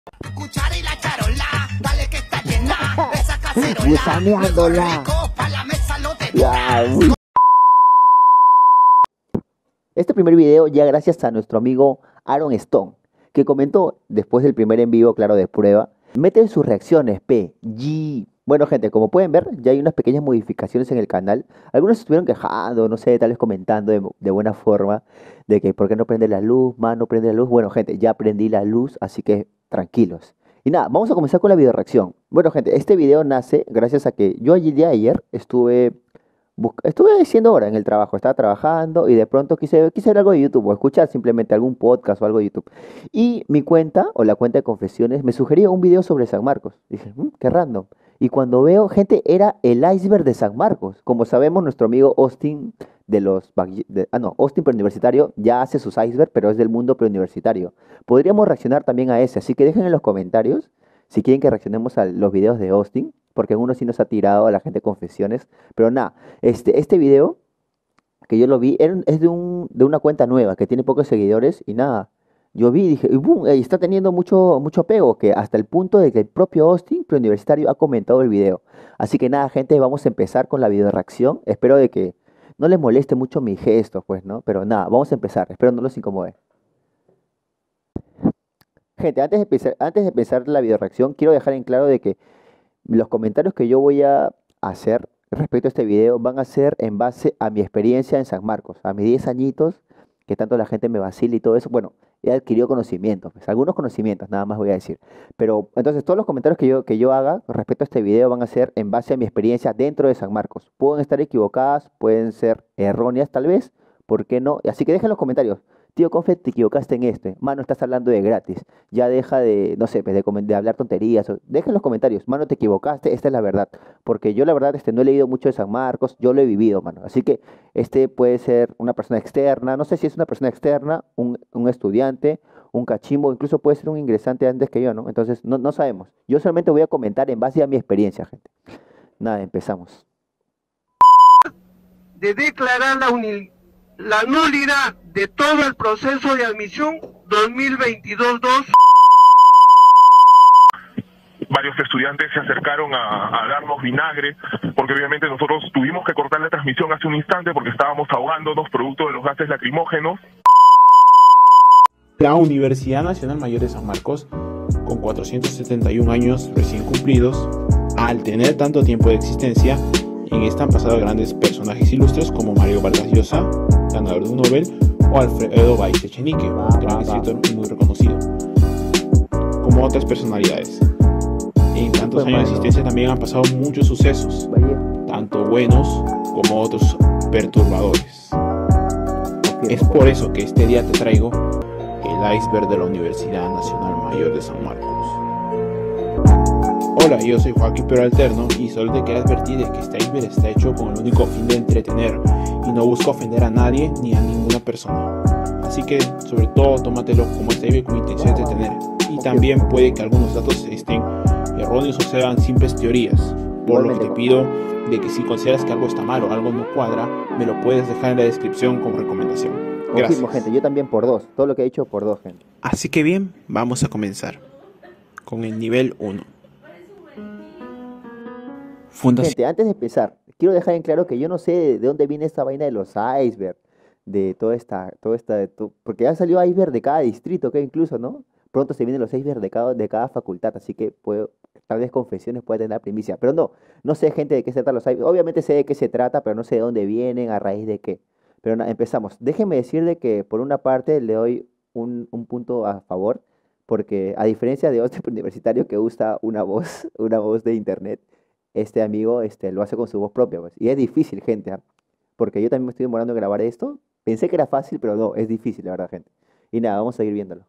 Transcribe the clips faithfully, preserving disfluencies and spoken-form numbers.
Cuchara y la charola, dale que está llena. Esa cacerola, Gusaneándola. pa' la mesa lo te Ya, uy. Este primer video ya gracias a nuestro amigo Aaron Stone, que comentó después del primer en vivo, claro, de prueba. Meten sus reacciones, P, G. Bueno, gente, como pueden ver, ya hay unas pequeñas modificaciones en el canal. Algunos se estuvieron quejando, no sé, tal vez comentando de, de buena forma, de que por qué no prende la luz, man, no prende la luz. Bueno, gente, ya prendí la luz, así que tranquilos. Y nada, vamos a comenzar con la video reacción. Bueno, gente, este video nace gracias a que yo el día de ayer estuve... Busca- Estuve haciendo hora en el trabajo, estaba trabajando y de pronto quise, quise ver algo de YouTube o escuchar simplemente algún podcast o algo de YouTube. Y mi cuenta o la cuenta de confesiones me sugería un video sobre San Marcos. Dije, "Mm, qué random". Y cuando veo, gente, era el iceberg de San Marcos. Como sabemos, nuestro amigo Austin de los... Back- de- ah, no, Austin preuniversitario ya hace sus iceberg, pero es del mundo preuniversitario. Podríamos reaccionar también a ese, así que dejen en los comentarios si quieren que reaccionemos a los videos de Austin, porque en uno sí nos ha tirado a la gente confesiones. Pero nada, este, este video que yo lo vi era un- es de, un, de una cuenta nueva que tiene pocos seguidores y nada. Yo vi y dije, y boom, eh, está teniendo mucho, mucho apego, que hasta el punto de que el propio Austin preuniversitario ha comentado el video. Así que nada, gente, vamos a empezar con la video reacción. Espero de que no les moleste mucho mi gesto, pues, ¿no? Pero nada, vamos a empezar. Espero no los incomode. Gente, antes de empezar, antes de empezar la video reacción, quiero dejar en claro de que los comentarios que yo voy a hacer respecto a este video van a ser en base a mi experiencia en San Marcos, a mis diez añitos, que tanto la gente me vacila y todo eso. Bueno, he adquirido conocimientos, pues, algunos conocimientos, nada más voy a decir. Pero entonces todos los comentarios que yo, que yo haga respecto a este video van a ser en base a mi experiencia dentro de San Marcos. Pueden estar equivocadas, pueden ser erróneas tal vez, ¿por qué no? Así que dejen los comentarios. Tío Confe, te equivocaste en este. Mano, estás hablando de gratis. Ya deja de, no sé, pues, de, comen- de hablar tonterías. o- Deja en los comentarios. Mano, te equivocaste, esta es la verdad. Porque yo la verdad este, no he leído mucho de San Marcos, yo lo he vivido, mano. Así que este puede ser una persona externa. No sé si es una persona externa, un, un estudiante, un cachimbo, incluso puede ser un ingresante antes que yo, ¿no? Entonces, no, no sabemos. Yo solamente voy a comentar en base a mi experiencia, gente. Nada, empezamos. De declarar la, uni- la nulidad de todo el proceso de admisión dos mil veintidós dos. Varios estudiantes se acercaron a, a darnos vinagre, porque obviamente nosotros tuvimos que cortar la transmisión hace un instante porque estábamos ahogándonos producto de los gases lacrimógenos. La Universidad Nacional Mayor de San Marcos, con cuatrocientos setenta y un años recién cumplidos, al tener tanto tiempo de existencia, en esta han pasado grandes personajes ilustres como Mario Vargas Llosa, ganador de un Nobel, o Alfredo Baiz Echenique, un gran escritor muy reconocido, como otras personalidades. En tantos años de existencia también han pasado muchos sucesos, Vaya. tanto buenos como otros perturbadores. Es por eso que este día te traigo el iceberg de la Universidad Nacional Mayor de San Marcos. Hola, yo soy Joaquín Pero Alterno y solo te quiero advertir de que este iceberg está hecho con el único fin de entretener y no busca ofender a nadie ni a ninguna persona. Así que, sobre todo, tómatelo como este iceberg con intención de entretener. Y también puede que algunos datos estén erróneos o sean simples teorías. Por lo que te pido de que si consideras que algo está mal o algo no cuadra, me lo puedes dejar en la descripción como recomendación. Confirmo, Gracias. gente, yo también por dos. Todo lo que he dicho por dos, gente. Así que bien, vamos a comenzar con el nivel uno. Fundación. Gente, antes de empezar, quiero dejar en claro que yo no sé de dónde viene esta vaina de los iceberg, de toda esta, toda esta, de to- porque ya salió iceberg de cada distrito, que incluso, ¿no? Pronto se vienen los iceberg de cada, de cada facultad, así que puedo, tal vez confesiones puede tener la primicia, pero no, no sé, gente, de qué se tratan los iceberg. Obviamente sé de qué se trata, pero no sé de dónde vienen, a raíz de qué. Pero nada, empezamos. Déjenme decir de que por una parte le doy un, un punto a favor, porque a diferencia de otro universitario que usa una voz, una voz de internet, este amigo este, lo hace con su voz propia, pues. Y es difícil, gente, ¿ah? Porque yo también me estoy demorando en grabar esto. Pensé que era fácil, pero no, es difícil, la verdad, gente. Y nada, vamos a seguir viéndolo.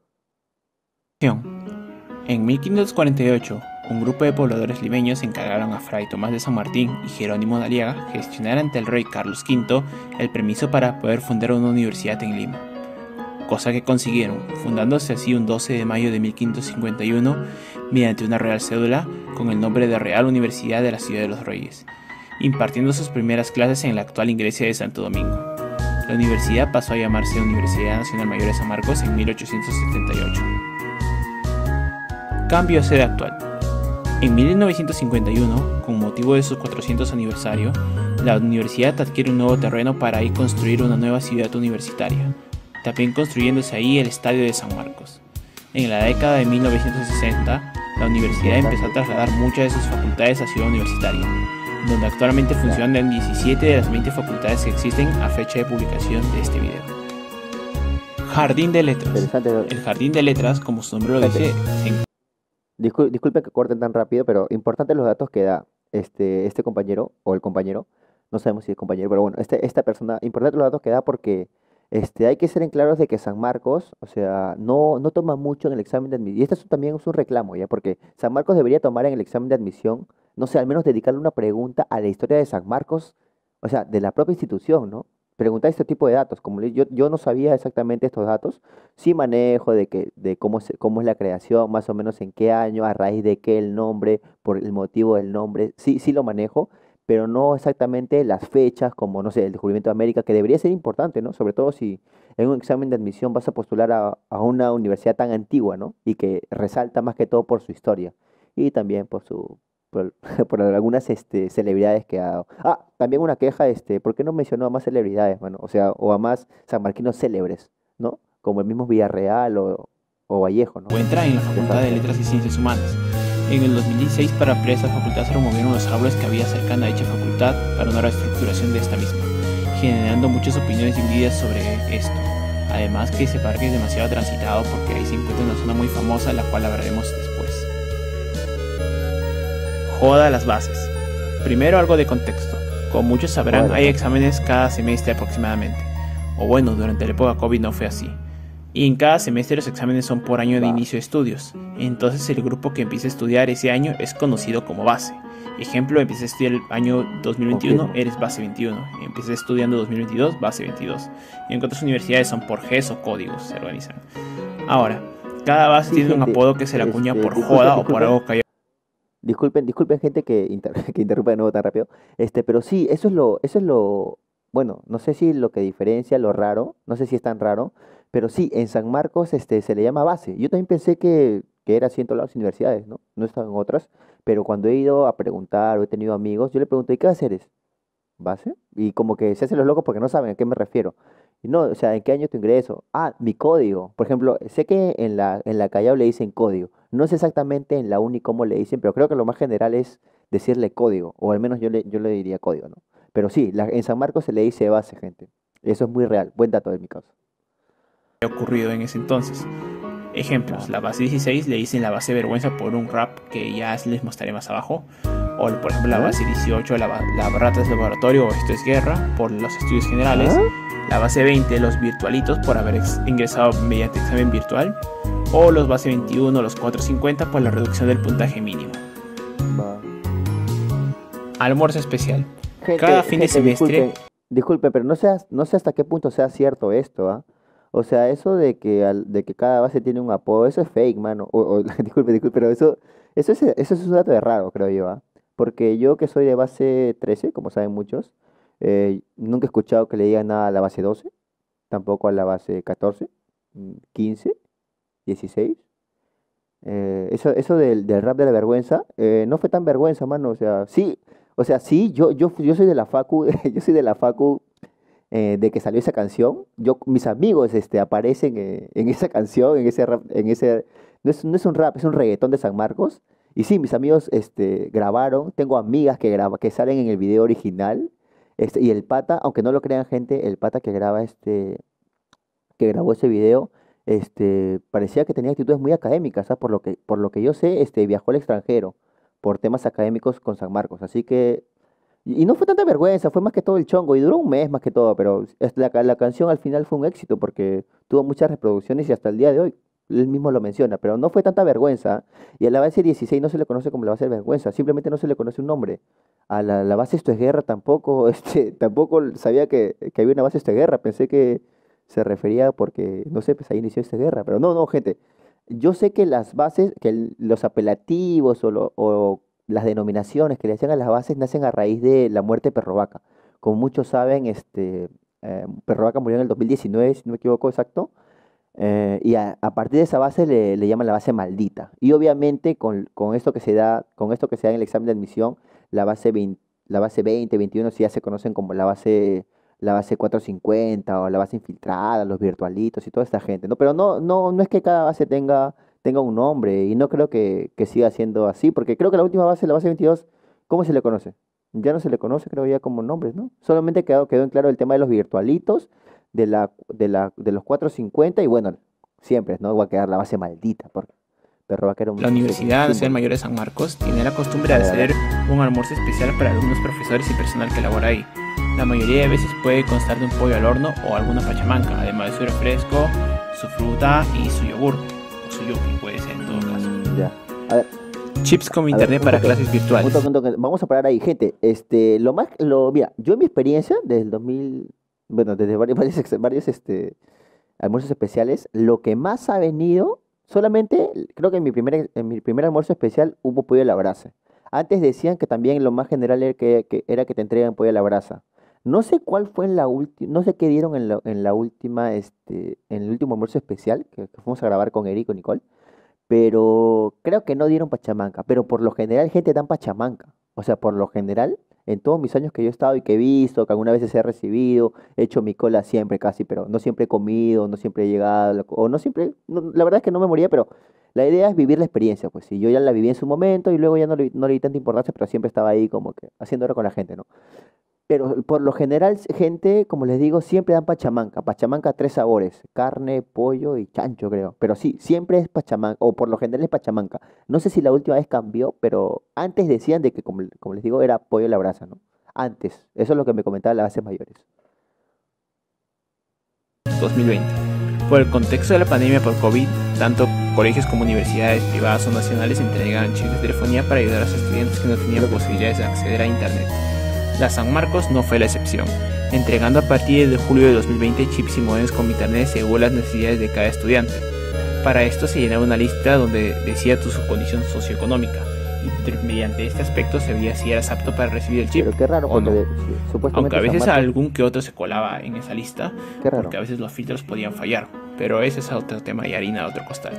En mil quinientos cuarenta y ocho, un grupo de pobladores limeños encargaron a Fray Tomás de San Martín y Jerónimo de Aliaga gestionar ante el rey Carlos quinto el permiso para poder fundar una universidad en Lima, cosa que consiguieron, fundándose así un doce de mayo de mil quinientos cincuenta y uno mediante una real cédula con el nombre de Real Universidad de la Ciudad de los Reyes, impartiendo sus primeras clases en la actual iglesia de Santo Domingo. La universidad pasó a llamarse Universidad Nacional Mayor de San Marcos en mil ochocientos setenta y ocho. cambio a sede actual. En mil novecientos cincuenta y uno, con motivo de su cuatrocientos aniversario, la universidad adquiere un nuevo terreno para ahí construir una nueva ciudad universitaria, también construyéndose ahí el Estadio de San Marcos. En la década de mil novecientos sesenta, la universidad empezó a trasladar muchas de sus facultades a Ciudad Universitaria, donde actualmente funcionan diecisiete de las veinte facultades que existen a fecha de publicación de este video. Jardín de Letras. El Jardín de Letras, como su nombre lo dice, se... Discul disculpen que corten tan rápido, pero importantes los datos que da este, este compañero, o el compañero, no sabemos si es compañero, pero bueno, este, esta persona, importantes los datos que da porque este, hay que ser en claros de que San Marcos, o sea, no, no toma mucho en el examen de admisión, y esto es, también es un reclamo, ¿ya? Porque San Marcos debería tomar en el examen de admisión, no sé, al menos dedicarle una pregunta a la historia de San Marcos, o sea, de la propia institución, ¿no? Preguntar este tipo de datos, como yo, yo no sabía exactamente estos datos, sí manejo de que de cómo, se, cómo es la creación, más o menos en qué año, a raíz de qué el nombre, por el motivo del nombre, sí, sí lo manejo, pero no exactamente las fechas, como, no sé, el descubrimiento de América, que debería ser importante, ¿no? Sobre todo si en un examen de admisión vas a postular a, a una universidad tan antigua, ¿no? Y que resalta más que todo por su historia y también por su... Por, por algunas este, celebridades que ha dado. Ah, también una queja, este, ¿por qué no mencionó a más celebridades, mano? O sea, o a más sanmarquinos célebres, ¿no? Como el mismo Villarreal o, o Vallejo, ¿no? Encuentra en la Facultad de Letras y Ciencias Humanas. En el dos mil dieciséis, para ampliar esta facultad, se removieron los árboles que había cercana a dicha facultad para una reestructuración de esta misma, generando muchas opiniones divididas sobre esto. Además que ese parque es demasiado transitado porque ahí se encuentra una zona muy famosa, la cual hablaremos después. Joda las bases. Primero algo de contexto. Como muchos sabrán, hay exámenes cada semestre aproximadamente. O bueno, durante la época COVID no fue así. Y en cada semestre los exámenes son por año de inicio de estudios. Entonces el grupo que empieza a estudiar ese año es conocido como base. Ejemplo, empiezas a estudiar el año dos mil veintiuno, eres base veintiuno. Empiezas estudiando dos mil veintidós, base veintidós. Y en otras universidades son por G E S o códigos, se organizan. Ahora, cada base sí, tiene gente, un apodo que se le acuña este, por disculpen, joda disculpen. o por algo que haya... Disculpen, disculpen gente que, inter que interrumpa de nuevo tan rápido, este, pero sí, eso es lo, eso es lo, bueno, no sé si lo que diferencia, lo raro, no sé si es tan raro, pero sí, en San Marcos este, se le llama base. Yo también pensé que, que era así en todas las universidades, ¿no? No estaba en otras, pero cuando he ido a preguntar o he tenido amigos, yo le pregunto, ¿y qué base eres? ¿Base? Y como que se hacen los locos porque no saben a qué me refiero. Y no, o sea, ¿en qué año tu ingreso? Ah, mi código. Por ejemplo, sé que en la, en la Callao le dicen código. No sé exactamente en la uni cómo le dicen, pero creo que lo más general es decirle código, o al menos yo le, yo le diría código, ¿no? Pero sí, la, en San Marcos se le dice base, gente. Eso es muy real. Buen dato de mi caso. Ocurrido en ese entonces. Ejemplos, la base dieciséis le dicen la base vergüenza por un rap que ya les mostraré más abajo. O por ejemplo la base dieciocho, la, la Ratas Laboratorio o Esto es Guerra por los estudios generales. La base veinte, los virtualitos por haber ingresado mediante examen virtual. O los base veintiuno, los cuatrocientos cincuenta por la reducción del puntaje mínimo. Va. Almuerzo especial. Gente, Cada fin gente, de semestre... Disculpe, disculpe, pero no, sea, no sé hasta qué punto sea cierto esto, ¿ah? ¿eh? O sea, eso de que, al, de que cada base tiene un apodo, eso es fake, mano. O, o, disculpe, disculpe, pero eso, eso, es, eso es un dato de raro, creo yo, ¿ah? ¿eh? Porque yo que soy de base trece, como saben muchos, eh, nunca he escuchado que le digan nada a la base doce, tampoco a la base catorce, quince, dieciséis. Eh, eso eso del, del rap de la vergüenza, eh, no fue tan vergüenza, mano. O sea, sí, o sea, sí, yo, yo, yo soy de la facu, yo soy de la facu eh, de que salió esa canción. Yo, mis amigos este, aparecen eh, en esa canción, en ese rap, en ese, no es, no es un rap, es un reggaetón de San Marcos. Y sí, mis amigos este, grabaron, tengo amigas que, graba, que salen en el video original, este, y el pata, aunque no lo crean gente, el pata que graba este, que grabó ese video, este, parecía que tenía actitudes muy académicas, ¿sabes? Por lo que, por lo que yo sé, este, viajó al extranjero por temas académicos con San Marcos, así que, y, y no fue tanta vergüenza, fue más que todo el chongo, y duró un mes más que todo, pero es- la, ca- la canción al final fue un éxito porque tuvo muchas reproducciones y hasta el día de hoy, él mismo lo menciona, pero no fue tanta vergüenza, y a la base dieciséis no se le conoce como la base de vergüenza, simplemente no se le conoce un nombre. A la, la base Esto es Guerra tampoco, este, tampoco sabía que, que había una base Esto es Guerra, pensé que se refería porque, no sé, pues ahí inició esta guerra, pero no, no, gente, yo sé que las bases, que el- los apelativos o, lo- o las denominaciones que le hacían a las bases nacen a raíz de la muerte de Perro Vaca. Como muchos saben, este, eh, Perro Vaca murió en el dos mil diecinueve, si no me equivoco exacto, Eh, y a, a partir de esa base le, le llaman la base maldita. Y obviamente con, con esto que se da, con esto que se da en el examen de admisión, la base veinte, la base veinte, veintiuno sí ya se conocen como la base, la base cuatrocientos cincuenta o la base infiltrada, los virtualitos y toda esta gente, ¿no? Pero no, no, no es que cada base tenga, tenga un nombre y no creo que, que siga siendo así, porque creo que la última base, la base veintidós, ¿cómo se le conoce? Ya no se le conoce, creo ya como nombres, ¿no? Solamente quedó, quedó en claro el tema de los virtualitos de la, de la, de los cuatrocientos cincuenta y bueno, siempre, ¿no? Va a quedar la base maldita, porque Perro Vaca era un La Universidad Nacional símbolo. Mayor de San Marcos tiene la costumbre A de ver, a ver. hacer un almuerzo especial para alumnos, profesores y personal que labora ahí. La mayoría de veces puede constar de un pollo al horno o alguna pachamanca, además de su refresco, su fruta y su yogur, o su yupi puede ser en todo caso. Mm, ya. A ver, Chips como a ver, internet un para toque, clases un virtuales. toque, un toque. Vamos a parar ahí, gente. Este, lo más, lo, mira, yo en mi experiencia, desde el dos mil, bueno, desde varios, varios, ex- varios, este, almuerzos especiales, lo que más ha venido, solamente, creo que en mi primer, en mi primer almuerzo especial hubo pollo a la brasa. Antes decían que también lo más general era que, que- era que te entregan pollo a la brasa. No sé cuál fue en la última, no sé qué dieron en la, en la última, este, en el último almuerzo especial que, que fuimos a grabar con Eric y Nicole, pero creo que no dieron pachamanca, pero por lo general gente dan pachamanca. O sea, por lo general, en todos mis años que yo he estado y que he visto, que algunas veces he recibido, he hecho mi cola siempre casi, pero no siempre he comido, no siempre he llegado, la co- o no siempre, no- la verdad es que no me moría, pero la idea es vivir la experiencia, pues si yo ya la viví en su momento y luego ya no le, no le di tanta importancia, pero siempre estaba ahí como que haciendo hora con la gente, ¿no? Pero por lo general, s- gente, como les digo, siempre dan pachamanca. Pachamanca tres sabores, carne, pollo y chancho, creo. Pero sí, siempre es pachamanca, o por lo general es pachamanca. No sé si la última vez cambió, pero antes decían de que, como, como les digo, era pollo a la brasa, ¿no? Antes, eso es lo que me comentaban las bases mayores. dos mil veinte. Por el contexto de la pandemia por COVID, tanto colegios como universidades privadas o nacionales entregan chips de telefonía para ayudar a los estudiantes que no tenían posibilidades de acceder a Internet. La San Marcos no fue la excepción, entregando a partir de julio de dos mil veinte chips y modems con Internet según las necesidades de cada estudiante. Para esto se llenaba una lista donde decía tu condición socioeconómica, y tr- mediante este aspecto se veía si eras apto para recibir el chip Pero qué raro, o porque no. de- sí, Aunque supuestamente a San veces Marcos, algún que otro se colaba en esa lista, qué porque raro. a veces los filtros podían fallar, pero ese es otro tema y harina de otro costal.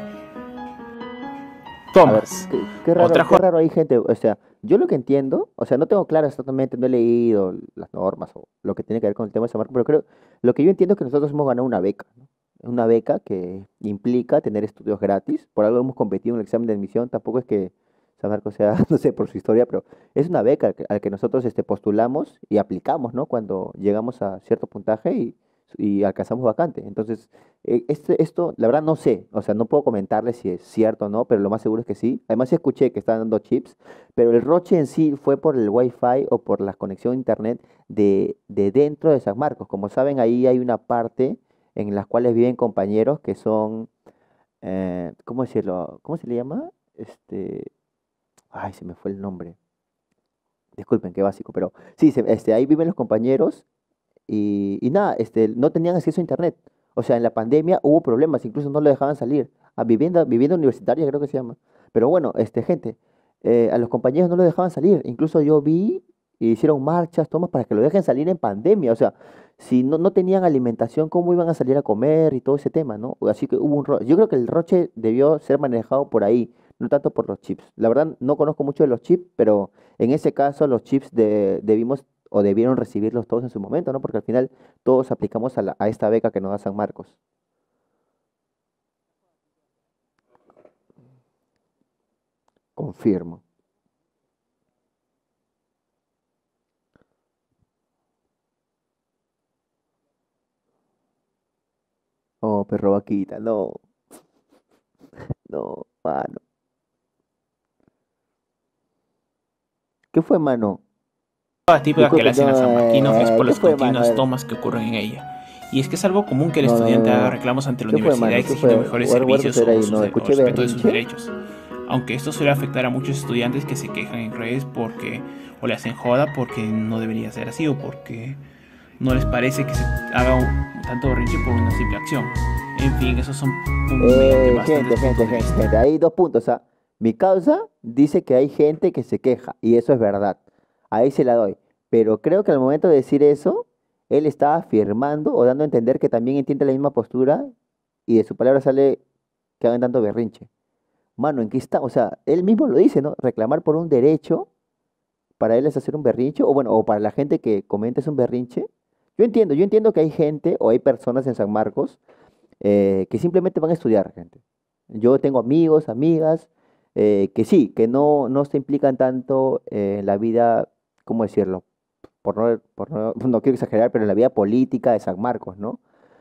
A ver, Tomás, qué, qué raro, otra qué jornada. raro hay gente, o sea, yo lo que entiendo, o sea, no tengo claro exactamente, no he leído las normas o lo que tiene que ver con el tema de San Marcos, pero creo, lo que yo entiendo es que nosotros hemos ganado una beca, ¿no? Una beca que implica tener estudios gratis, por algo hemos competido en el examen de admisión, tampoco es que San Marcos sea, no sé, por su historia, pero es una beca que- al que nosotros este, postulamos y aplicamos, ¿no? Cuando llegamos a cierto puntaje y, y alcanzamos vacante. Entonces, eh, este, esto, la verdad no sé, o sea, no puedo comentarles si es cierto o no, pero lo más seguro es que sí. Además, sí escuché que están dando chips, pero el roche en sí fue por el Wi-Fi o por la conexión a internet de, de dentro de San Marcos. Como saben, ahí hay una parte en las cuales viven compañeros que son, eh, ¿cómo decirlo? ¿Cómo se le llama? Este, ay, se me fue el nombre. Disculpen, qué básico, pero sí, se- este, ahí viven los compañeros y, y nada, este, no tenían acceso a internet. O sea, en la pandemia hubo problemas, incluso no lo dejaban salir. A vivienda, vivienda universitaria creo que se llama. Pero bueno, este, gente, eh, a los compañeros no lo dejaban salir. Incluso yo vi y hicieron marchas, tomas para que lo dejen salir en pandemia. O sea, si no, no tenían alimentación, ¿cómo iban a salir a comer y todo ese tema, ¿no? Así que hubo un roche. Yo creo que el roche debió ser manejado por ahí, no tanto por los chips. La verdad, no conozco mucho de los chips, pero en ese caso los chips de, debimos o debieron recibirlos todos en su momento, ¿no? Porque al final todos aplicamos a, la- a esta beca que nos da San Marcos. Confirmo. Oh, perro vaquita, no, no, mano. ¿Qué fue, mano? La típica que le Disculpe, hacen a no, San Marquino es eh, por ¿qué las fue, mano? A continuas ver, tomas que ocurren en ella. Y es que es algo común que el no, no, no, estudiante no, haga no. reclamos ante la ¿Qué fue, universidad mano? ¿Qué exigiendo fue? mejores Guarda, guarda servicios usted ahí, o, sus no, de- o escuché respeto de sus berrinche. derechos. Aunque esto suele afectar a muchos estudiantes que se quejan en redes porque o le hacen joda porque no debería ser así o porque no les parece que se haga un, tanto berrinche por una simple acción. En fin, esos son un, mediante Eh, gente, bastantes gente, puntos de gente, vista. gente, hay dos puntos. O sea, mi causa dice que hay gente que se queja, y eso es verdad. Ahí se la doy. Pero creo que al momento de decir eso, él estaba afirmando o dando a entender que también entiende la misma postura y de su palabra sale que hagan tanto berrinche. Mano, ¿en qué está? O sea, él mismo lo dice, ¿no? Reclamar por un derecho, para él es hacer un berrinche, o bueno, o para la gente que comenta es un berrinche. Yo entiendo, yo entiendo que hay gente o hay personas en San Marcos eh, que simplemente van a estudiar, gente. Yo tengo amigos, amigas, eh, que sí, que no, no se implican tanto eh, en la vida, ¿cómo decirlo? Por no, por no, no quiero exagerar, pero en la vida política de San Marcos, ¿no?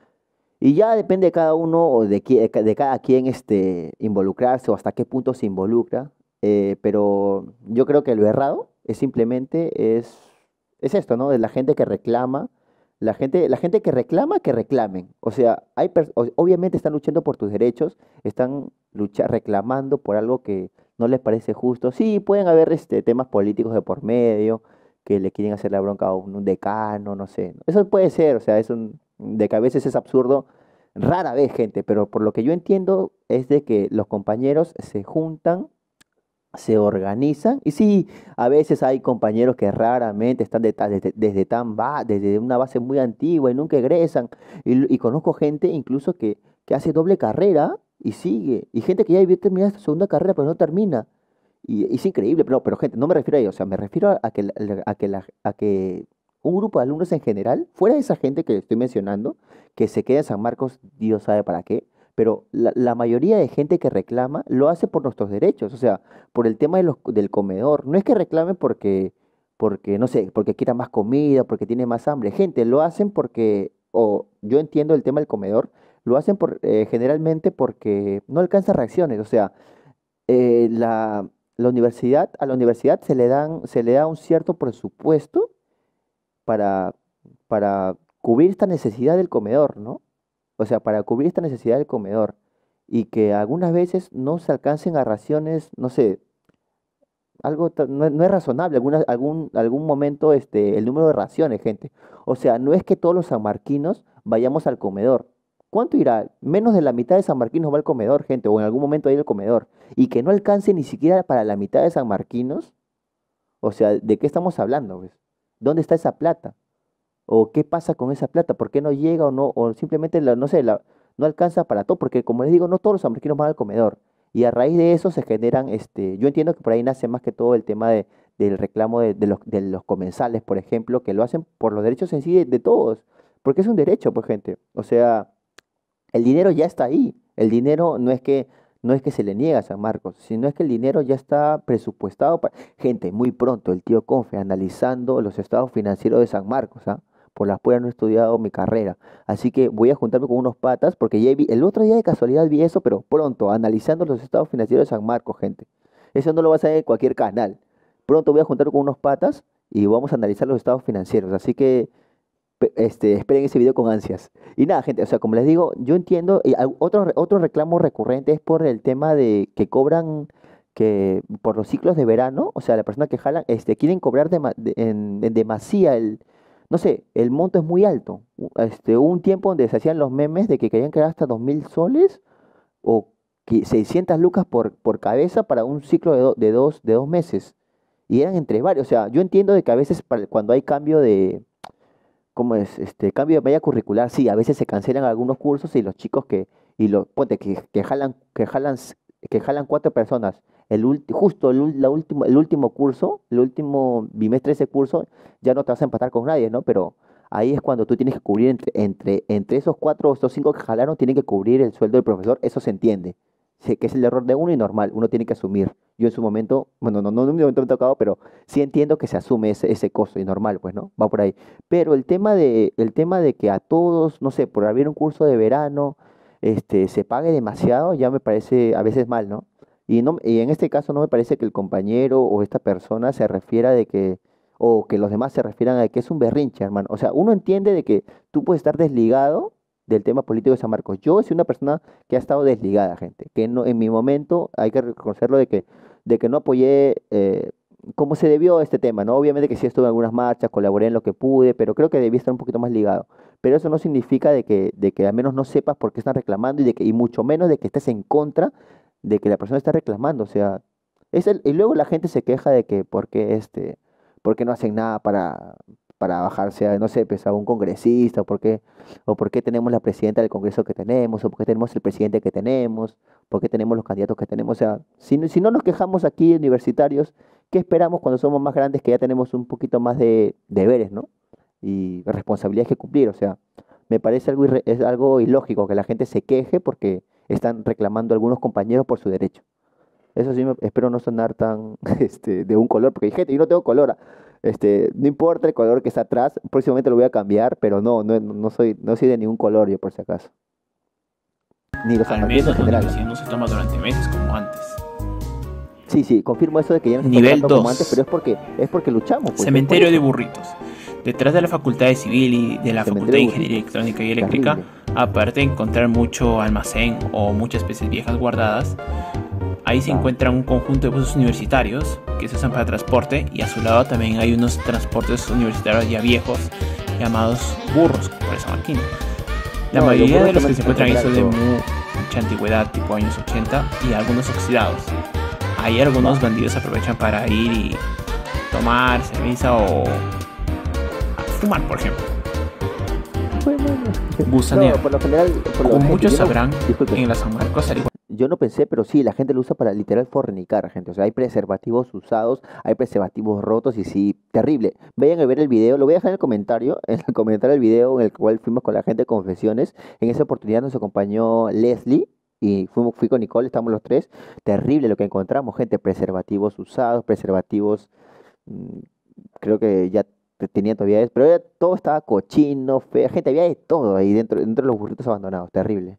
Y ya depende de cada uno o de, qui- de cada quien este, involucrarse o hasta qué punto se involucra. Eh, pero yo creo que lo errado es simplemente es, es esto, ¿no? De la gente que reclama, la gente, la gente que reclama, que reclamen. O sea, hay pers- o- obviamente están luchando por tus derechos, están lucha, reclamando por algo que no les parece justo. Sí, pueden haber este, temas políticos de por medio, que le quieren hacer la bronca a un, un decano, no sé. Eso puede ser, o sea, es un, de que a veces es absurdo. Rara vez, gente, pero por lo que yo entiendo es de que los compañeros se juntan, se organizan, y sí, a veces hay compañeros que raramente están de ta- desde, desde tan ba- desde una base muy antigua y nunca egresan, y, l- y conozco gente incluso que, que hace doble carrera y sigue, y gente que ya debió terminar su segunda carrera pero no termina, y, y es increíble, pero, pero gente, no me refiero a ello, o sea, me refiero a, a que, la- la- a que, la- a que un grupo de alumnos en general, fuera de esa gente que estoy mencionando, que se queda en San Marcos, Dios sabe para qué, pero la, la mayoría de gente que reclama lo hace por nuestros derechos, o sea, por el tema de los, del comedor. No es que reclamen porque, porque, no sé, porque quieran más comida, porque tienen más hambre. Gente, lo hacen porque, o yo entiendo el tema del comedor, lo hacen por, eh, generalmente porque no alcanza reacciones, o sea, eh, la, la universidad, a la universidad se le dan, se le da un cierto presupuesto para, para cubrir esta necesidad del comedor, ¿no? O sea, para cubrir esta necesidad del comedor. Y que algunas veces no se alcancen a raciones, no sé, algo ta- no, es no es razonable, alguna, algún, algún momento este, el número de raciones, gente. O sea, no es que todos los sanmarquinos vayamos al comedor. ¿Cuánto irá? Menos de la mitad de sanmarquinos va al comedor, gente, o en algún momento va a ir al comedor. Y que no alcance ni siquiera para la mitad de sanmarquinos. O sea, ¿de qué estamos hablando, pues? ¿Dónde está esa plata? ¿O qué pasa con esa plata? ¿Por qué no llega o no? O simplemente, la- no sé, la, no alcanza para todo, porque como les digo, no todos los americanos van al comedor. Y a raíz de eso se generan, este, yo entiendo que por ahí nace más que todo el tema de, del reclamo de, de los, de los comensales, por ejemplo, que lo hacen por los derechos en sí de, de todos, porque es un derecho, pues, gente. O sea, el dinero ya está ahí. El dinero no es que, no es que se le niega a San Marcos, sino es que el dinero ya está presupuestado para... Gente, muy pronto el tío Confe analizando los estados financieros de San Marcos, ¿ah? Por las puras no he estudiado mi carrera. Así que voy a juntarme con unos patas, porque ya vi, el otro día de casualidad vi eso, pero pronto, analizando los estados financieros de San Marcos, gente. Eso no lo vas a ver en cualquier canal. Pronto voy a juntarme con unos patas y vamos a analizar los estados financieros. Así que pe- este, esperen ese video con ansias. Y nada, gente, o sea, como les digo, yo entiendo, y al- otro, re- otro reclamo recurrente es por el tema de que cobran que por los ciclos de verano, o sea, la persona que jalan, este, quieren cobrar dema- de- en, en demasía el, no sé, el monto es muy alto. U- Este, hubo un tiempo donde se hacían los memes de que querían quedar hasta dos mil soles o que seiscientas lucas por, por cabeza para un ciclo de, do- de dos, de dos meses. Y eran entre varios, o sea, yo entiendo de que a veces para- cuando hay cambio de ¿cómo es? Este, cambio de malla curricular, sí, a veces se cancelan algunos cursos y los chicos que, y los, ponte, que, que jalan, que jalan, s- que jalan cuatro personas, el ulti- justo el, ul- la último, el último curso, el último bimestre de ese curso, ya no te vas a empatar con nadie, ¿no? Pero ahí es cuando tú tienes que cubrir entre, entre, entre esos cuatro o esos cinco que jalaron, tienen que cubrir el sueldo del profesor, eso se entiende. Sé que es el error de uno y normal, uno tiene que asumir. Yo en su momento, bueno, no, no, no en mi momento me ha tocado, pero sí entiendo que se asume ese, ese costo y normal, pues, ¿no? Va por ahí. Pero el tema de, el tema de que a todos, no sé, por haber un curso de verano, este, se pague demasiado, ya me parece a veces mal, ¿no? Y no, y en este caso no me parece que el compañero o esta persona se refiera de que, o que los demás se refieran a que es un berrinche, hermano. O sea, uno entiende de que tú puedes estar desligado del tema político de San Marcos. Yo soy una persona que ha estado desligada, gente, que no, en mi momento hay que reconocerlo de que, de que no apoyé eh, como se debió este tema, ¿no? Obviamente que sí estuve en algunas marchas, colaboré en lo que pude, pero creo que debí estar un poquito más ligado. Pero eso no significa de que, de que al menos no sepas por qué están reclamando y de que, y mucho menos de que estés en contra de que la persona está reclamando. O sea, es el- y luego la gente se queja de que por qué este, por qué no hacen nada para, para bajarse a, no sé, pues a un congresista, o por qué, o por qué tenemos la presidenta del Congreso que tenemos, o por qué tenemos el presidente que tenemos, por qué tenemos los candidatos que tenemos. O sea, si, no- si no nos quejamos aquí universitarios, ¿qué esperamos cuando somos más grandes que ya tenemos un poquito más de deberes, ¿no? Y responsabilidades que cumplir. O sea, me parece algo, irre- es algo ilógico que la gente se queje porque están reclamando a algunos compañeros por su derecho. Eso sí, me- espero no sonar tan este, de un color, porque gente, yo no tengo color. ah, Este, no importa el color que está atrás, próximamente lo voy a cambiar, pero no, no, no soy, no soy de ningún color yo por si acaso. Ni los Al sanmarquinos menos en la general. universidad no se toma durante meses como antes. Sí, sí, confirmo eso de que ya no se está Nivel tratando como dos. antes, pero es porque, es porque luchamos. Pues, es por Cementerio de eso. burritos. Detrás de la Facultad de Civil y de la Cementerio Facultad de de burritos. Ingeniería Electrónica y Eléctrica, Terrible. aparte de encontrar mucho almacén o muchas especies viejas guardadas, ahí se Ah. encuentra un conjunto de buses universitarios que se usan para transporte, y a su lado también hay unos transportes universitarios ya viejos llamados burros, por esa máquina. La No, los mayoría burros de los que también se encuentran ahí son de encuentran mu- mucha antigüedad, tipo años ochenta, y algunos oxidados. Ahí algunos bandidos aprovechan para ir y tomar cerveza o fumar, por ejemplo. Bueno, Gusaneo. no, por lo general, por lo Como gente, muchos yo no- sabrán, disculpe. en la San Marcos, al igual Yo no pensé, pero sí, la gente lo usa para literal fornicar, gente. O sea, hay preservativos usados, hay preservativos rotos y sí, terrible. Vayan a ver el video, lo voy a dejar en el comentario, en el comentario del video en el cual fuimos con la gente de confesiones. En esa oportunidad nos acompañó Leslie y fuimos, fui con Nicole, estamos los tres. Terrible lo que encontramos, gente, preservativos usados, preservativos, mm, creo que ya te- tenía todavía eso, pero era- todo estaba cochino, feo, gente, había de todo ahí dentro, dentro de los burritos abandonados, terrible.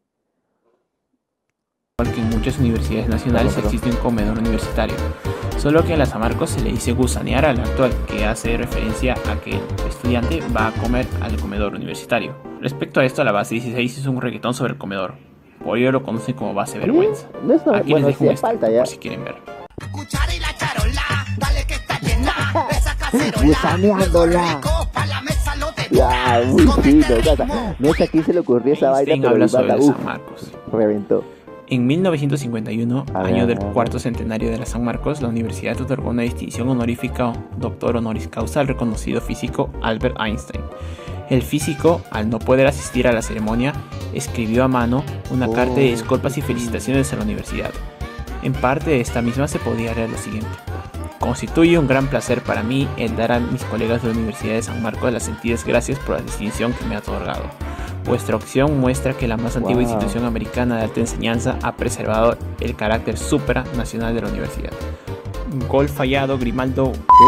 que en muchas universidades nacionales Perdón, perdón. existe un comedor universitario, solo que en la San Marcos se le dice gusanear al actual, que hace referencia a que el estudiante va a comer al comedor universitario. Respecto a esto, la base dieciséis hizo un reggaetón sobre el comedor, por ello lo conocen como base vergüenza. No es una, Aquí bueno, les dejo sí, un es falta extracto ya. por si quieren ver. Cuchara y la charola, dale que está llena. Esa cacerola, Gusaneándola. luego rico, pa' la mesa lo Ya, devoras. muy Con fino, este o sea, ritmo, no sé a quién se le ocurrió esa vaina, Einstein pero habla el sobre bata, el uff, San Marcos. reventó. En mil novecientos cincuenta y uno, A año ver, del a ver. cuarto centenario de la San Marcos, la universidad otorgó una distinción honorífica doctor honoris causa al reconocido físico Albert Einstein. El físico, al no poder asistir a la ceremonia, escribió a mano una Oh, carta de disculpas y sí. felicitaciones a la universidad. En parte de esta misma se podía leer lo siguiente: constituye un gran placer para mí el dar a mis colegas de la Universidad de San Marcos las sentidas gracias por la distinción que me ha otorgado. Vuestra opción muestra que la más antigua Wow. institución americana de alta enseñanza ha preservado el carácter supranacional de la universidad. Gol fallado, Grimaldo.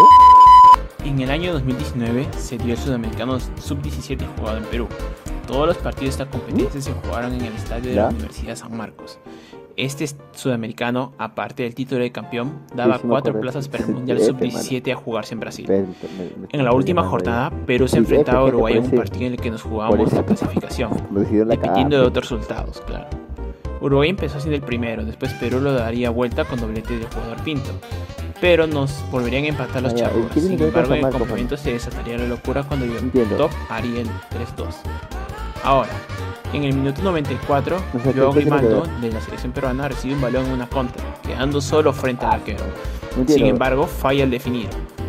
En el año dos mil diecinueve se dio el Sudamericano sub diecisiete jugado en Perú. Todos los partidos de esta competencia se jugaron en el estadio de la ¿Ya? Universidad San Marcos. Este sudamericano, aparte del título de campeón, daba sí me cuatro acuerdo. plazas para el Sí, Mundial F, sub diecisiete a jugarse en Brasil. Me- me- me- En la me- última me- jornada, Perú se Sí, enfrentaba a F, gente, Uruguay en por un ese- partido en el que nos jugábamos ese- la clasificación, me decidieron la dependiendo de cagada. otros resultados, claro. Uruguay empezó siendo el primero, después Perú lo daría vuelta con doblete del jugador Pinto, pero nos volverían a empatar los Ah, ya, charrúas. ¿qué tiene Sin que ver con embargo, en el San Marcos, complemento se desataría la locura cuando Entiendo. Top haría el tres dos. Ahora, en el minuto noventa y cuatro, O sea, ¿qué- Joao qué tiene que Grimaldo de la selección peruana recibe un balón en una contra, quedando solo frente al arquero. No entiendo. Sin embargo, falla al definir.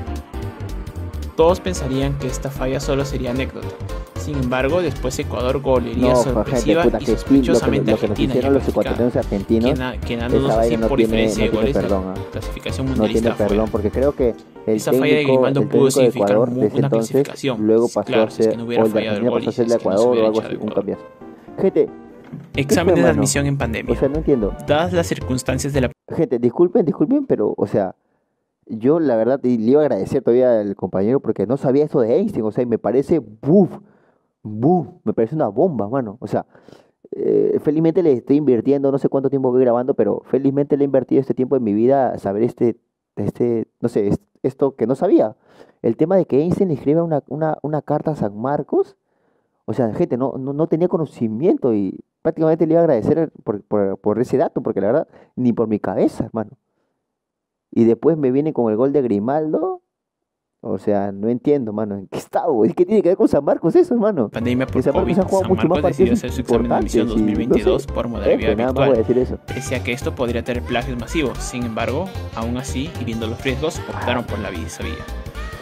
Todos pensarían que esta falla solo sería anécdota. Sin embargo, después Ecuador golearía no, pues, gente, sorpresiva puta, y que sí, lo que, sospechosamente lo que nos Argentina hicieron los ya ecuatorianos y clasificada, argentinos, queda- quedándonos esa así vaina no por tiene, diferencia no de tiene goles perdón. la ah. clasificación No mundialista tiene fuera. perdón, porque creo que el Esa falla de técnico, Grimaldo el pudo técnico de significar Ecuador mu- de ese una entonces, clasificación. luego pasó Claro, a si es ser, que no hubiera o el de fallado el Argentina gol pasó a y ser si de es que no se Ecuador o hubiera algo echado así, de un Ecuador. cambiazo. Gente, Examen de mano? admisión en pandemia. o sea, no entiendo. Dadas las circunstancias de la Gente, disculpen, disculpen, pero, o sea, yo la verdad y le iba a agradecer todavía al compañero porque no sabía eso de Einstein, o sea, y me parece, buf, buf, me parece una bomba, mano. O sea, eh, felizmente le estoy invirtiendo, no sé cuánto tiempo voy grabando, pero felizmente le he invertido este tiempo en mi vida a saber este, este, no sé, es- esto que no sabía. El tema de que Einstein le escriba una, una, una carta a San Marcos, o sea, gente, no, no, no tenía conocimiento y prácticamente le iba a agradecer por, por, por ese dato, porque la verdad, ni por mi cabeza, hermano. Y después me viene con el gol de Grimaldo. O sea, no entiendo, mano. ¿En qué está, güey? ¿Qué tiene que ver con San Marcos eso, hermano? pandemia por Que San Marcos COVID, ha jugado San mucho más Marcos decidió partidos hacer su examen de admisión importantes y, dos mil veintidós no sé, por modalidad F, nada más voy a virtual, decir eso. pese a que esto podría tener plagios masivos. Sin embargo, aún así, y viendo los riesgos, optaron por la visa vía. Sí,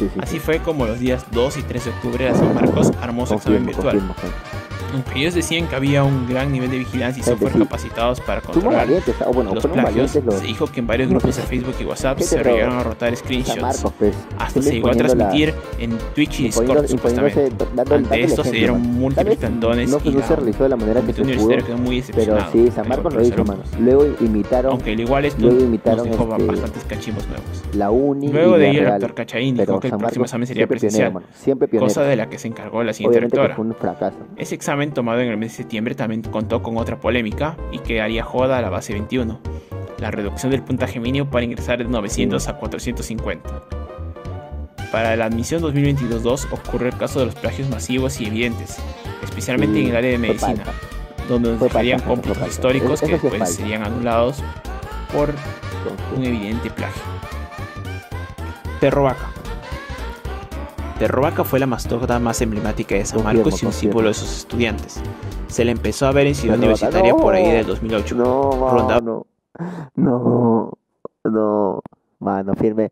sí, sí. Así fue como los días dos y tres de octubre la San Marcos armó su examen Confirmo, virtual. confirmo, gente. Aunque ellos decían que había un gran nivel de vigilancia y Gente, software sí. capacitados para Fuimos controlar valientes, o bueno, los fueron plagios, valientes los se dijo que en varios no grupos sé. de Facebook y WhatsApp Gente, se pero llegaron a rotar San screenshots. Marcos, pues. Hasta siempre se llegó a imponiendo la- transmitir en Twitch y imponiendo- Discord imponiéndose, supuestamente. dando- Ante dándole esto se ejemplo, dieron mano. Tal múltiples vez plantones no, y no la se realizó de la manera que comité se pudo, universitario quedó muy pero decepcionado. sí, San al igual Marcos que lo los hizo, mano. alumnos. Luego imitaron Aunque al igual esto luego nos imitaron, dejó este, bastantes cachimbos nuevos. la uni Luego y de la ello, el Real, doctor Cachaín pero dijo que el San próximo Marcos examen sería siempre pionero, presencial, mano. Siempre pionero. cosa de la que se encargó la siguiente Obviamente que rectora. fue un fracaso. Ese examen tomado en el mes de septiembre también contó con otra polémica y que haría joda a la base veintiuno, la reducción del puntaje mínimo para ingresar de novecientos a cuatrocientos cincuenta. Para la admisión dos mil veintidós dos ocurrió el caso de los plagios masivos y evidentes, especialmente Sí, en el área de fue medicina, falta. donde nos Fue dejarían falta, fue cómputos falta. históricos Eso- que eso sí es después falta. serían anulados por Entonces, un evidente plagio. Perro Vaca. Perro Vaca fue la mascota más emblemática de San Confirmo, Marcos y un confirmo. símbolo de sus estudiantes. Se le empezó a ver en Ciudad Perro Vaca, Universitaria ¡no! por ahí del dos mil ocho. No, Ronda- mano. No, no, mano, firme.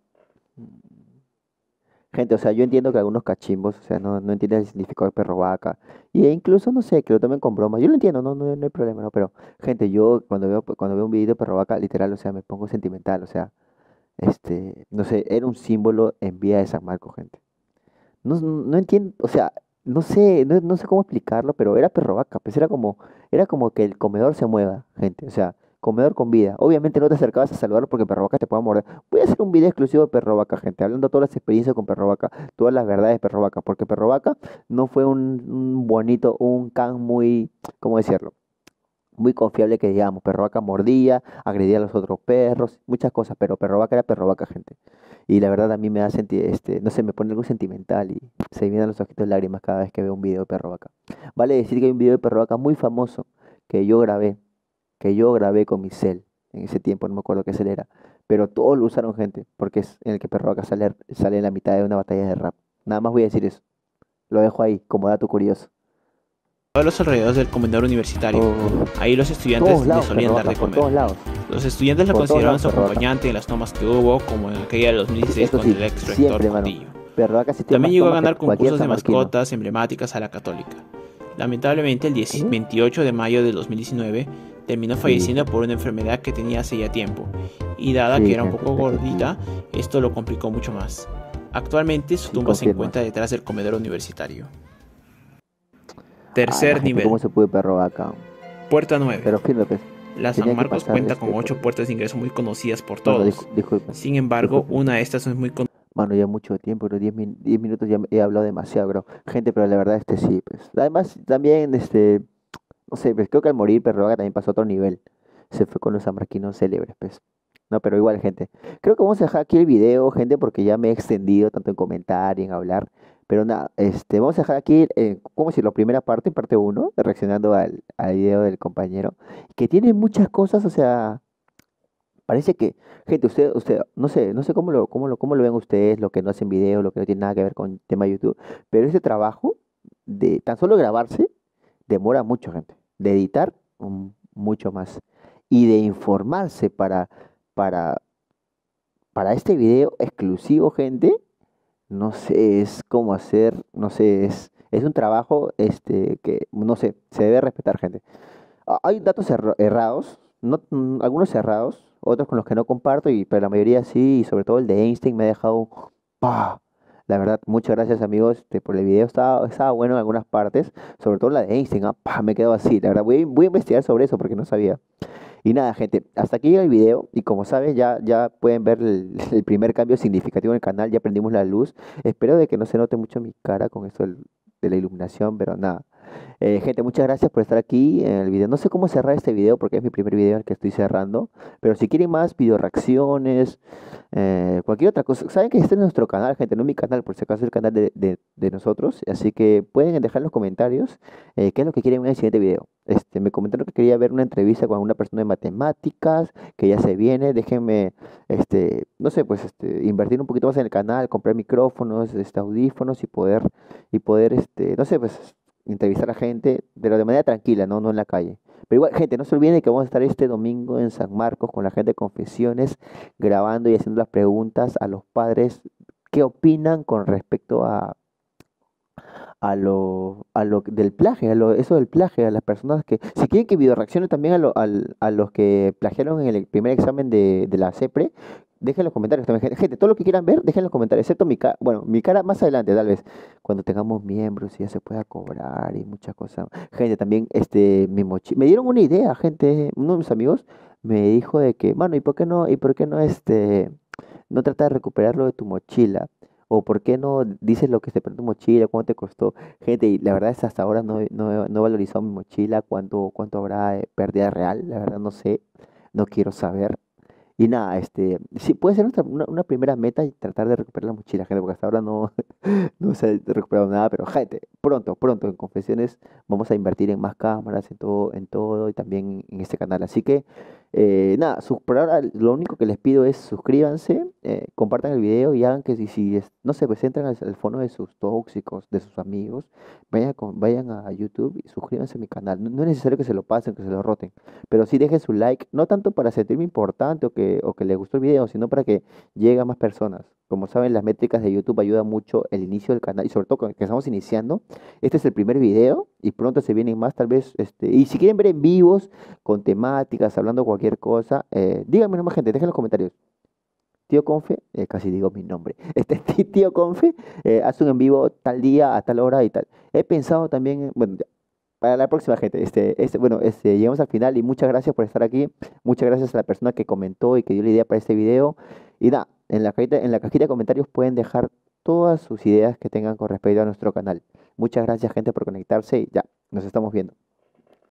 Gente, o sea, yo entiendo que algunos cachimbos, o sea, no, no entienden el significado de perro vaca. Y e incluso, no sé, que lo tomen con broma. Yo lo entiendo, no, no, no hay problema, ¿no? Pero, gente, yo cuando veo, cuando veo un video de perro vaca, literal, o sea, me pongo sentimental, o sea, este, no sé, era un símbolo en vía de San Marcos, gente. No, no entiendo, o sea, no sé, no, no sé cómo explicarlo, pero era perro vaca, pues era como, era como que el comedor se mueva, gente, o sea, comedor con vida. Obviamente no te acercabas a saludarlo porque perro vaca te puede morder. Voy a hacer un video exclusivo de perro vaca, gente, hablando de todas las experiencias con perro vaca, todas las verdades de perro vaca, porque perro vaca no fue un, un bonito, un can muy, ¿cómo decirlo? Muy confiable que digamos, perro vaca mordía, agredía a los otros perros, muchas cosas, pero perro vaca era perro vaca, gente. Y la verdad a mí me da sentir, este, no sé, me pone algo sentimental y se me vienen los ojitos de lágrimas cada vez que veo un video de perro vaca. Vale decir que hay un video de perro vaca muy famoso que yo grabé, que yo grabé con mi cel, en ese tiempo no me acuerdo qué cel era, pero todos lo usaron, gente, porque es en el que perro vaca sale, sale en la mitad de una batalla de rap. Nada más voy a decir eso, lo dejo ahí como dato curioso. A los alrededores del comedor universitario. Oh, Ahí los estudiantes todos le lados, solían perro dar de vaca, por comer. todos lados. Los estudiantes lo Por todos consideraban lados, su perro vaca. acompañante en las tomas que hubo, como en aquella de dos mil dieciséis Eso con sí, el ex rector siempre, mano. Coutinho. Perro vaca sí tiene También más llegó a toma que ganar cualquier concursos de sanmarquino. mascotas emblemáticas a la Católica. Lamentablemente, el diez- ¿Sí? veintiocho de mayo de dos mil diecinueve terminó Sí. falleciendo por una enfermedad que tenía hace ya tiempo, y dada Sí, que era un gente, poco sí. gordita, esto lo complicó mucho más. Actualmente su Sí, tumba se confirmo. encuentra detrás del comedor universitario. Ah, Tercer la gente, nivel, ¿cómo se puede perro vaca? puerta nueve. Pero firme, pues. La tenía San que Marcos pasar, cuenta este, con por- ocho puertas de ingreso muy conocidas por Mano, todos. discu- disculpa. Sin embargo, disculpa. una de estas no es muy conocida. Mano, ya mucho tiempo, pero diez minutos ya me- he hablado demasiado, bro. Gente, pero la verdad, este sí, pues. Además, también, este, no sé, pues creo que al morir perro vaca también pasó a otro nivel. Se fue con los sanmarquinos célebres, pues. No, pero igual, gente. Creo que vamos a dejar aquí el video, gente, porque ya me he extendido tanto en comentar y en hablar. Pero nada, este, vamos a dejar aquí, eh, ¿cómo decirlo? Primera parte, parte uno, reaccionando al, al video del compañero, que tiene muchas cosas, o sea, parece que, gente, usted, usted, no sé, no sé cómo lo, cómo lo, cómo lo ven ustedes, lo que no hacen video, lo que no tiene nada que ver con tema de YouTube, pero ese trabajo de tan solo grabarse demora mucho, gente, de editar mm, mucho más y de informarse para, para, para este video exclusivo, gente. No sé, es como hacer, no sé, es, es un trabajo este, que, no sé, se debe respetar, gente. Ah, hay datos erro- errados, no, mm, algunos errados, otros con los que no comparto, y, pero la mayoría sí, y sobre todo el de Einstein me ha dejado, ¡pah! La verdad, muchas gracias, amigos, este, por el video, estaba, estaba bueno en algunas partes, sobre todo la de Einstein, ah, ¡pah! Me quedo así, la verdad, voy, voy a investigar sobre eso porque no sabía. Y nada, gente, hasta aquí llega el video y como saben ya, ya pueden ver el, el primer cambio significativo en el canal, ya prendimos la luz. Espero de que no se note mucho mi cara con esto del- de la iluminación, pero nada. Eh, gente, muchas gracias por estar aquí en el video. No sé cómo cerrar este video porque es mi primer video en el que estoy cerrando, pero si quieren más video reacciones, eh, cualquier otra cosa, saben que este es nuestro canal, gente, no es mi canal, por si acaso es el canal de, de- de nosotros, así que pueden dejar en los comentarios eh, qué es lo que quieren ver en el siguiente video. Este, me comentaron que quería ver una entrevista con una persona de matemáticas, que ya se viene, déjenme, este, no sé, pues, este, invertir un poquito más en el canal, comprar micrófonos, este, audífonos y poder, y poder, este, no sé, pues, entrevistar a gente, pero de manera tranquila, no, no en la calle. Pero igual, gente, no se olviden que vamos a estar este domingo en San Marcos con la gente de Confesiones, grabando y haciendo las preguntas a los padres qué opinan con respecto a, a lo, a lo del plagio, a lo, eso del plagio, a las personas que, si quieren que video reaccione también a, lo- al- a los que plagiaron en el primer examen de, de la CEPRE, dejen en los comentarios también, gente, gente, todo lo que quieran ver, dejen en los comentarios, excepto mi cara, bueno, mi cara más adelante, tal vez, cuando tengamos miembros y ya se pueda cobrar y muchas cosas. Gente, también, este, mi mochila, me dieron una idea, gente, uno de mis amigos me dijo de que, mano, ¿y por qué no, y por qué no, este, no trata de recuperar lo de tu mochila? O por qué no dices lo que se perdió tu mochila, cuánto te costó. Gente, y la verdad es hasta ahora no, he- no, he no he valorizado mi mochila, cuánto, cuánto habrá eh, pérdida real, la verdad no sé, no quiero saber. Y nada, este, sí, puede ser nuestra- una, una primera meta y tratar de recuperar la mochila, gente, porque hasta ahora no, no se ha recuperado nada, pero gente, pronto, pronto en Confesiones vamos a invertir en más cámaras, en todo, en todo y también en este canal. Así que, eh, nada, sus- por ahora lo único que les pido es suscríbanse, eh, compartan el video y hagan que si, si es- no sé, pues entran al, al fondo de sus tóxicos, de sus amigos, vayan, con- vayan a YouTube y suscríbanse a mi canal. No, no es necesario que se lo pasen, que se lo roten, pero sí dejen su like, no tanto para sentirme importante o que, o que les gustó el video, sino para que llegue a más personas. Como saben, las métricas de YouTube ayudan mucho el inicio del canal y sobre todo con que estamos iniciando. Este es el primer video y pronto se vienen más, tal vez. Este, y si quieren ver en vivos, con temáticas, hablando cualquier cosa, eh, díganme nomás, gente, dejen en los comentarios. Tío Confe, eh, casi digo mi nombre, este tí- tío Confe, eh, hace un en vivo tal día, a tal hora y tal. He pensado también, en- bueno, para la próxima, gente. Este, este, bueno, este, llegamos al final y muchas gracias por estar aquí. Muchas gracias a la persona que comentó y que dio la idea para este video. Y nada, en la cajita, en la cajita de comentarios pueden dejar todas sus ideas que tengan con respecto a nuestro canal. Muchas gracias, gente, por conectarse y ya, nos estamos viendo.